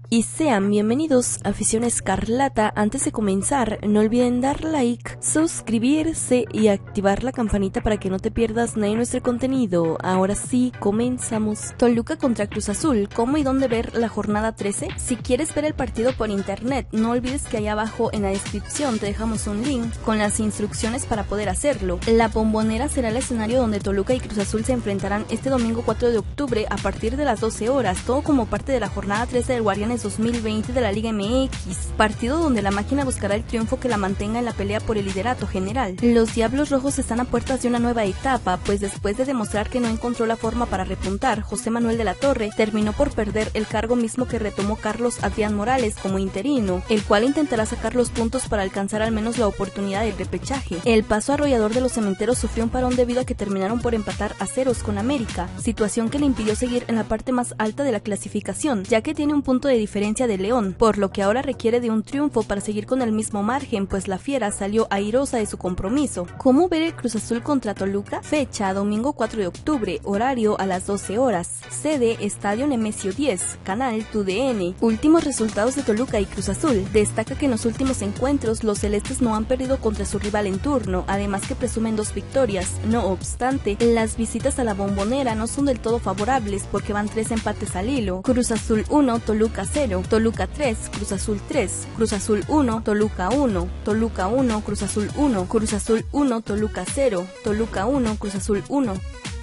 Y sean bienvenidos a Afición Escarlata. Antes de comenzar, no olviden dar like, suscribirse y activar la campanita para que no te pierdas nada de nuestro contenido. Ahora sí, comenzamos. Toluca contra Cruz Azul. ¿Cómo y dónde ver la jornada 13? Si quieres ver el partido por internet, no olvides que ahí abajo en la descripción te dejamos un link con las instrucciones para poder hacerlo. La Bombonera será el escenario donde Toluca y Cruz Azul se enfrentarán este domingo 4 de octubre a partir de las 12 horas, todo como parte de la jornada 13 del Guardianes 2020 de la Liga MX, partido donde la máquina buscará el triunfo que la mantenga en la pelea por el liderato general. Los Diablos Rojos están a puertas de una nueva etapa, pues después de demostrar que no encontró la forma para repuntar, José Manuel de la Torre terminó por perder el cargo mismo que retomó Carlos Adrián Morales como interino, el cual intentará sacar los puntos para alcanzar al menos la oportunidad del repechaje. El paso arrollador de los Cementeros sufrió un parón debido a que terminaron por empatar a ceros con América, situación que le impidió seguir en la parte más alta de la clasificación, ya que tiene un punto de diferencia de León, por lo que ahora requiere de un triunfo para seguir con el mismo margen, pues la Fiera salió airosa de su compromiso. ¿Cómo ver el Cruz Azul contra Toluca? Fecha domingo 4 de octubre, horario a las 12 horas, sede Estadio Nemesio 10, canal TUDN. Últimos resultados de Toluca y Cruz Azul. Destaca que en los últimos encuentros los celestes no han perdido contra su rival en turno, además que presumen 2 victorias. No obstante, las visitas a la Bombonera no son del todo favorables porque van 3 empates al hilo. Cruz Azul 1, Toluca 0, Toluca 3, Cruz Azul 3, Cruz Azul 1, Toluca 1, Toluca 1, Cruz Azul 1, Cruz Azul 1, Toluca 0, Toluca 1, Cruz Azul 1.